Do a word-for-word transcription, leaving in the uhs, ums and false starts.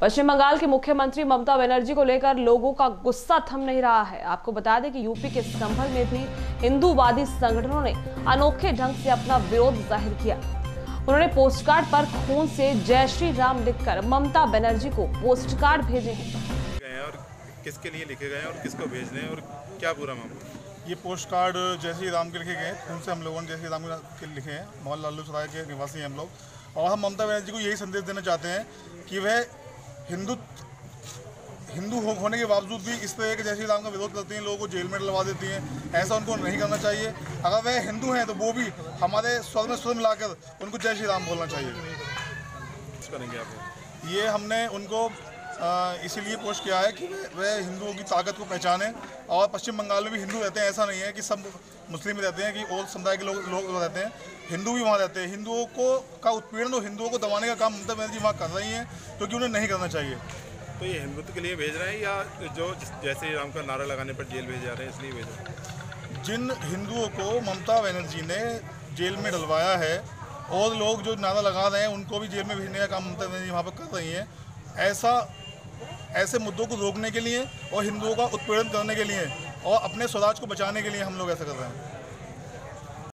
पश्चिम बंगाल की मुख्यमंत्री ममता बनर्जी को लेकर लोगों का गुस्सा थम नहीं रहा है। आपको बता दें कि यूपी के संभल में भी हिंदूवादी संगठनों ने अनोखे ढंग से अपना विरोध जाहिर किया। उन्होंने पोस्टकार्ड पर खून से जय श्री राम लिखकर ममता बनर्जी को पोस्टकार्ड भेजे हैं। और किसके लिए लिखे गए और किसको भेजने हैं और क्या पूरा मामला? ये पोस्ट कार्ड जय श्री राम के लिखे गए, खून से हम लोगों ने जय श्री राम के लिखे हैं। मोहन लालू सराय के निवासी हैं हम लोग, और हम ममता बनर्जी को यही संदेश देना चाहते हैं कि वह हिंदू हिंदू होने के बावजूद भी इस तरह के जय श्री राम का विरोध करती हैं, लोगों को जेल में डलवा देती हैं। ऐसा उनको नहीं करना चाहिए। अगर वह हिंदू हैं तो वो भी हमारे स्वर में स्वर मिलाकर उनको जय श्री राम बोलना चाहिए। करेंगे आप ये हमने उनको इसीलिए पोस्ट किया है कि वह हिंदुओं की ताकत को पहचाने। और पश्चिम बंगाल में भी हिंदू रहते हैं, ऐसा नहीं है कि सब मुस्लिम रहते हैं, कि और समुदाय के लोग लोग रहते हैं। हिंदू भी वहाँ रहते हैं। हिंदुओं को का उत्पीड़न और हिंदुओं को दबाने का काम ममता बनर्जी वहाँ कर रही हैं, क्योंकि उन्हें नहीं करना चाहिए। तो ये हिंदुत्व के लिए भेज रहे हैं या जो जय श्री राम का नारा लगाने पर जेल भेज जा रहे हैं इसलिए भेज रहे हैं? जिन हिंदुओं को ममता बनर्जी ने जेल में डलवाया है और लोग जो नारा लगा रहे हैं उनको भी जेल में भेजने का काम ममता बनर्जी वहाँ पर कर रही हैं। ऐसा ऐसे मुद्दों को रोकने के लिए और हिंदुओं का उत्पीड़न करने के लिए और अपने स्वराज को बचाने के लिए हम लोग ऐसा कर रहे हैं।